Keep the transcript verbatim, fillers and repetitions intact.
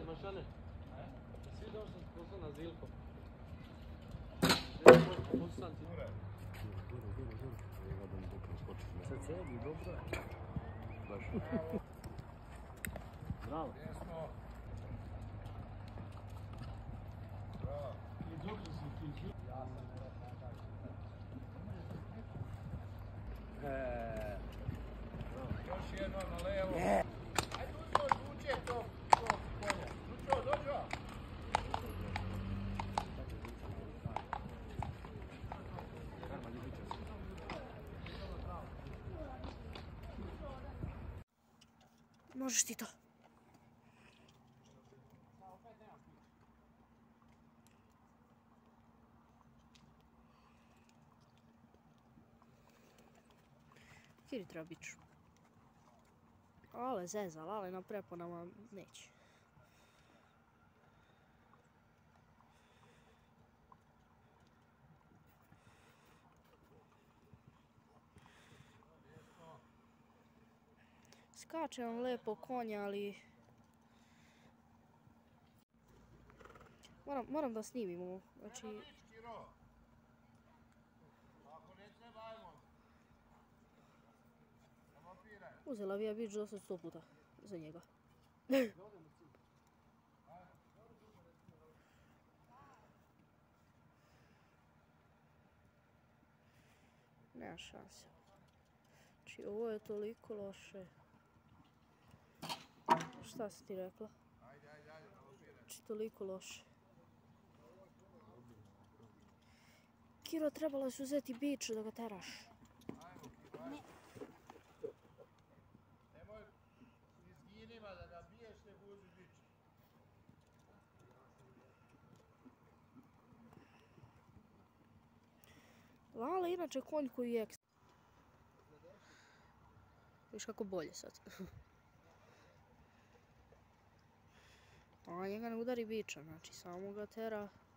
Mašane, Mašane. Svi došli sam poslao na Zilko. Poslan ti. Sa cijeli, dobro. Baš. Bravo. Bravo. I dobro si ti. Ja sam Eee. Još jedno na levo. Ajde uzmo zvuče to, to polje. Zvučo, dođo. Možeš ti to. Kiri treba biću. Ale zezal, ale na preponama neće. Skače vam lepo konja, ali... Moram, moram da snimimo, znači... Uzela bi ja bić do sad sto puta za njega. Nema šanse. Znači ovo je toliko loše. Šta si ti rekla? Znači toliko loše. Kiro, trebalo si uzeti biču da ga teraš. Ne. Nemoj izginima da ga biješ, ne buzi biču. Lale, inače konj koji je ekstra. Viš kako bolje sad. A njega ne udari biča, znači samo ga tera